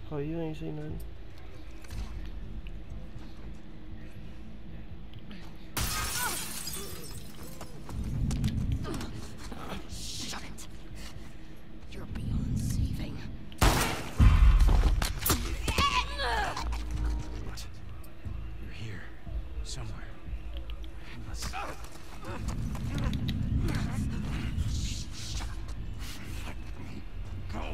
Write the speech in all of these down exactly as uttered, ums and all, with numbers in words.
Oh, you ain't seen nothing. Shut it. You're beyond saving. What? You're here. Somewhere. Let's... Go.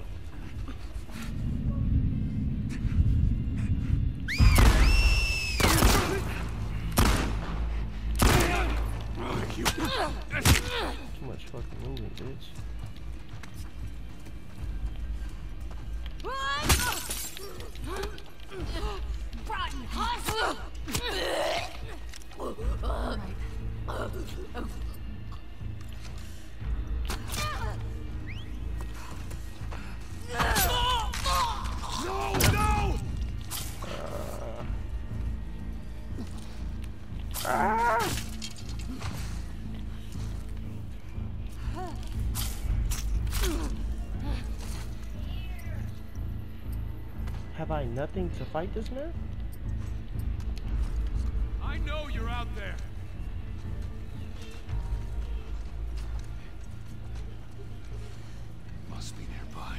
Too much fucking movement, bitch. Rotten husk! All right. No, no! Ah! Have I nothing to fight this man? I know you're out there. Must be nearby.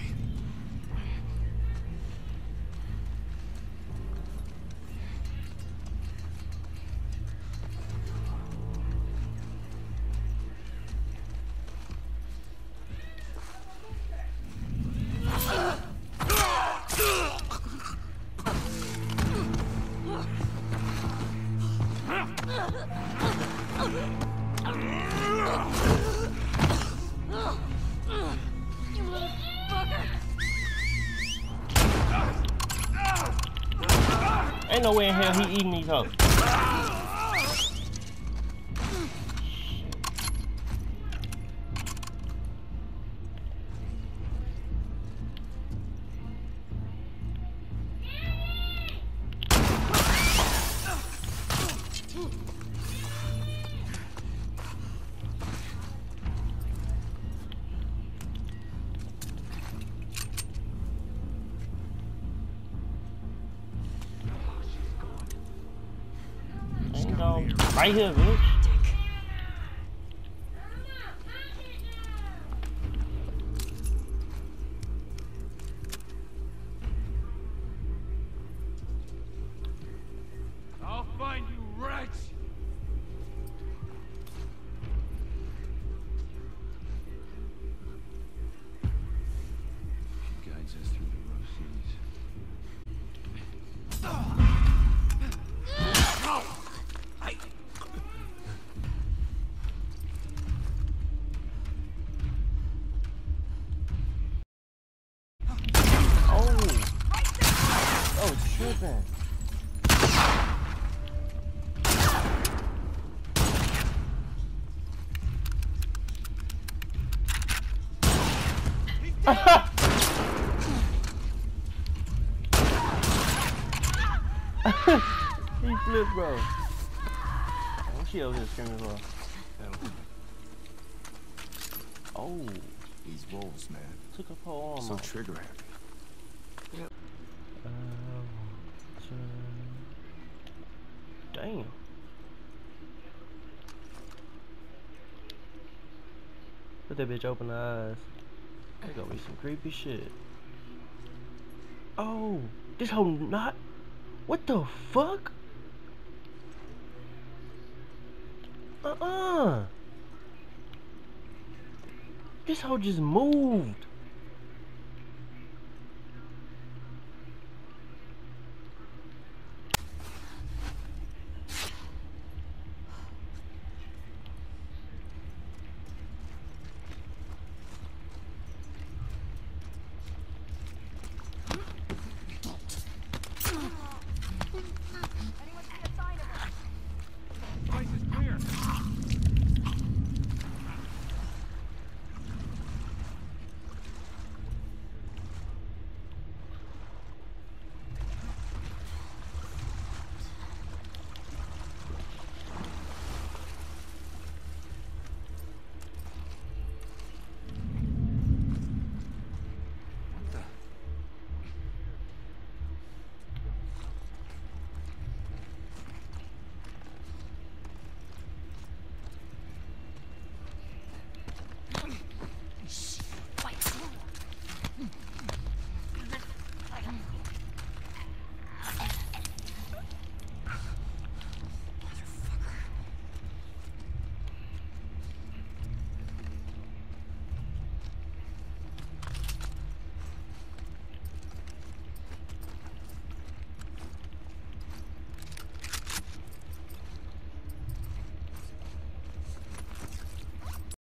You motherfucker! Ain't no way in hell he eating these hoes. Ain't no right here, bitch. I'll find you, rats! She guides us through the rough seas. I... Oh! Oh, tripping. He flipped, bro. Oh, she over here screaming as well. Oh, These wolves, man. took up her arm So off. trigger happy. Yep. Um, so... Damn. Let that bitch open her eyes. That gonna be some creepy shit. Oh, this whole not. What the fuck? Uh-uh. This hoe just moved.